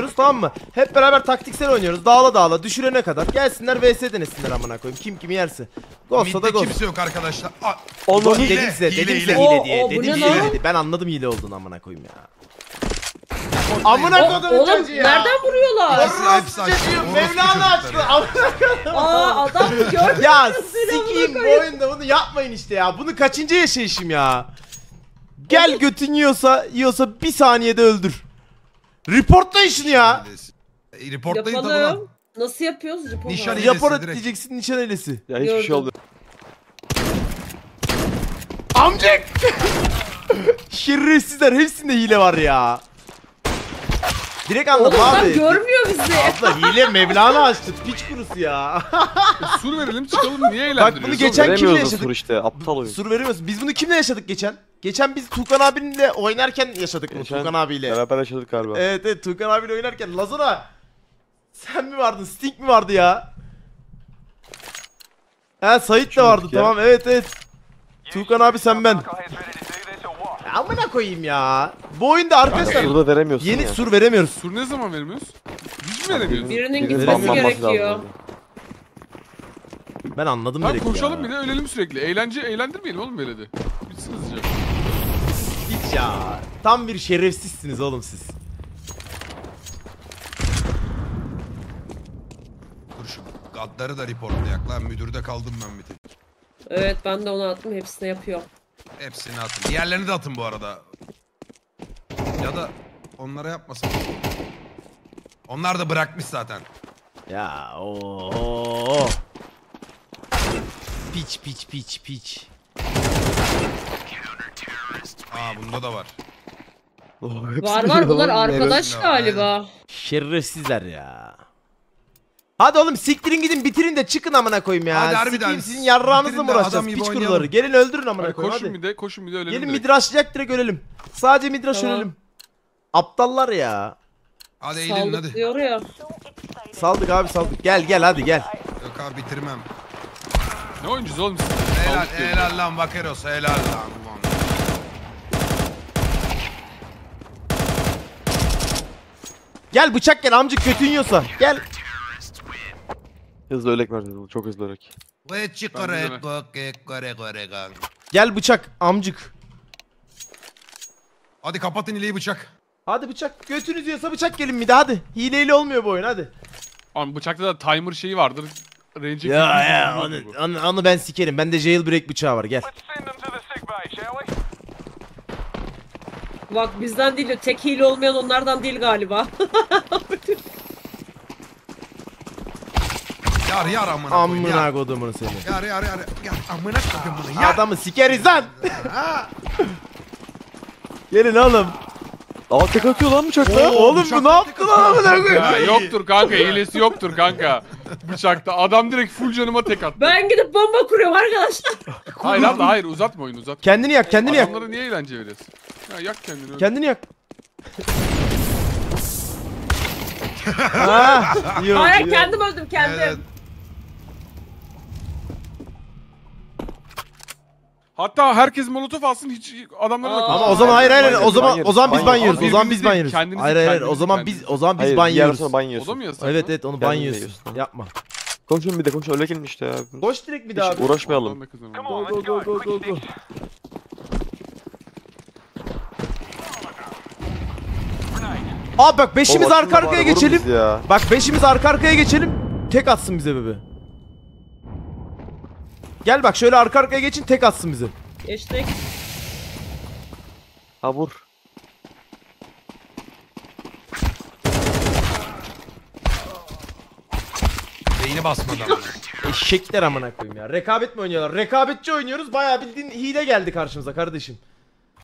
oynuyoruz, tamam mı? Hep beraber taktiksel oynuyoruz. Dağla dağla düşürene kadar. Gelsinler vs denesinler amına koyayım. Kim kimi yerse. Ghost'a da Midde Ghost. kimse yok arkadaşlar. Onu Hile, dedim size, hile, dedim size hile. hile diye. Bu Dedim ne hile lan? dedi. Ben anladım hile olduğunu amına koyayım ya. Amına kodumun Oğlum çocuğu ya. nereden vuruyorlar? Hepsi açtı. Çocuğum Mevlana açtı. Aa adam gördü. Ya sikiyim bu oyunda bunu yapmayın işte ya. Bunu kaçıncı yaşayışım ya. Gel götün yiyorsa bir saniyede öldür. Reportlayın şunu ya. Reportlayın tabi lan. Yapalım. Nasıl yapıyoruz? Nişan Report. ile- Rapor direkt. diyeceksin nişan elesi. Ya hiçbir Gördüm. şey olmuyor. Amcık! Şerefsizler hepsinde hile var ya. Direkt anladım Oğlum adam abi. görmüyor bizi. Abla hile Mevlana açtı. Piç kurusu ya. Sur verelim çıkalım niye eğlendiriyoruz? Bak bunu geçen kimle Veremiyoruz da yaşadık? sur işte aptal oyun. Sur veremiyoruz. Biz bunu kimle yaşadık geçen? Geçen biz Tuğkan abinle oynarken yaşadık bunu Geçen Tuğkan abiyle. Beraber yaşadık galiba. Evet evet Tuğkan abiyle oynarken Lazona sen mi vardın? Sting mi vardı ya? Ha Sait de vardı ya. tamam evet evet. Tuğkan abi sen ben. Amına koyayım ya. Bu oyunda arkadaşlar Surda veremiyorsun yeni ya. sur veremiyoruz. Sur ne zaman vermiyoruz? Hiç mi veremiyoruz? Birinin Birinin gitmesi banlanması gerekiyor. lazım. Ben anladım Tamam direkt konuşalım ya. bir de ölelim sürekli. Eğlendirmeyelim oğlum böyle de. Bitsin hızlıca. Hiç ya. Tam bir şerefsizsiniz oğlum siz. Dur şu gaddarı da reportlayak lan. Müdürde kaldım ben bir tek. Evet ben de onu attım hepsini yapıyor. Hepsini atın. Diğerlerini de atın bu arada. Ya da onlara yapmasın. Onlar da bırakmış zaten. Ya ooo. Piç piç piç piç. Aa bunda da var. Oh, Var var bunlar arkadaş Aynen. galiba. Şerefsizler ya. Hadi oğlum siktirin gidin bitirin de çıkın amına koyayım ya. Hadi harbiden, Sikeyim sizin yarrağınızla bitirin mı de uğraşacağız adam gibi piç oynayalım. kuruları. Gelin öldürün amına Hadi koyayım koşun hadi. bir de koşun bir de ölelim Gelin direkt. midraşlayacak direkt ölelim. Sadece midraş Tamam. ölelim. Aptallar ya. Hadi eğlenin Saldık hadi. diyor ya. Saldık abi saldık. Gel gel hadi gel. Yok abi bitirmem. Ne oyuncusu oğlum siz? Helal, Saldık diyor. helal lan Vaqueros helal lan. Ulan. Gel bıçak gel amcık kötü yiyorsa. Gel. Hızlı ölek vereceğiz. Çok hızlı ölek. Ve çıkare kore gang. Gel bıçak amcık. Hadi kapatın hileyi bıçak. Hadi bıçak. Götünüz yiyorsa bıçak gelin bir de hadi. Hileyle olmuyor bu oyun hadi. Abi bıçakta da timer şeyi vardır. Range Ya onu ben sikerim. Bende jailbreak bıçağı var gel. Bak bizden değil tek hile olmayan onlardan değil galiba. Yar yar amına koyayım. Amına Yar kodumun seni. yar yar yar. Yar amına koyayım bunu. Yar. Adamı sikeriz lan. Gelin oğlum. Aa tek atıyor lan bıçakla. Oğlum bu ne yaptı lan amına Ya koyayım? yoktur kanka hilesi yoktur kanka. Bıçakta adam direkt full canıma tek attı. Ben gidip bomba kuruyorum arkadaşlar. Hayır abla hayır uzatma oyunu uzatma. Kendini yak kendini yak. Adamlara niye eğlence veriyorsun? Ya yak kendini. öyle. Kendini yak. Ha, yok, Hayır yok. kendim öldüm kendim. Evet. Hatta herkes molotof alsın hiç adamlara da Aa. Ama o zaman hayır hayır Ban o zaman yiyoruz, o zaman biz ban ban yiyoruz. yiyoruz. O zaman biz ban Birbirimizi yiyoruz. kendinizi- Hayır hayır o kendinizi- zaman biz biz Hayır, ban bir yer yiyoruz. sonra ban O da yiyorsun. mı yasak? Evet evet onu ban Kendin yiyorsun. yiyorsun. Yapma. Konuşun bir de konuş öyle gelin işte ya. Koş direkt bir daha. Hiç uğraşmayalım. Ondan da kazanalım. Go go go go go go. Abi bak beşimiz Oğlum, arka şurada arkaya bari vurun geçelim. bizi ya. Bak beşimiz arka arkaya geçelim. Tek atsın bize bebe. Gel bak şöyle arka arkaya geçin tek atsın bize. Geçtik. Ha vur. Beyni basmadı amına. Eşekler amına koyayım ya. Rekabet mi oynuyorlar? Rekabetçi oynuyoruz. Bayağı bildiğin hile geldi karşımıza kardeşim.